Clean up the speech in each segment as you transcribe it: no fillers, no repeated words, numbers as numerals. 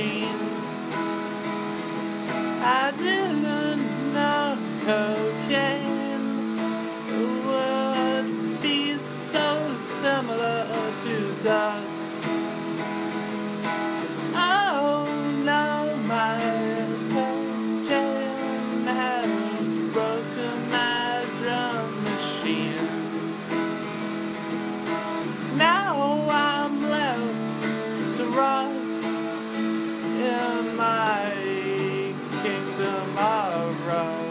machine. I didn't know cocaine would be so similar to dust. Oh no, my cocaine has broken my drum machine. Now I'm left to rot in my kingdom of rust.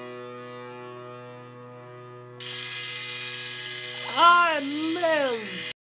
I live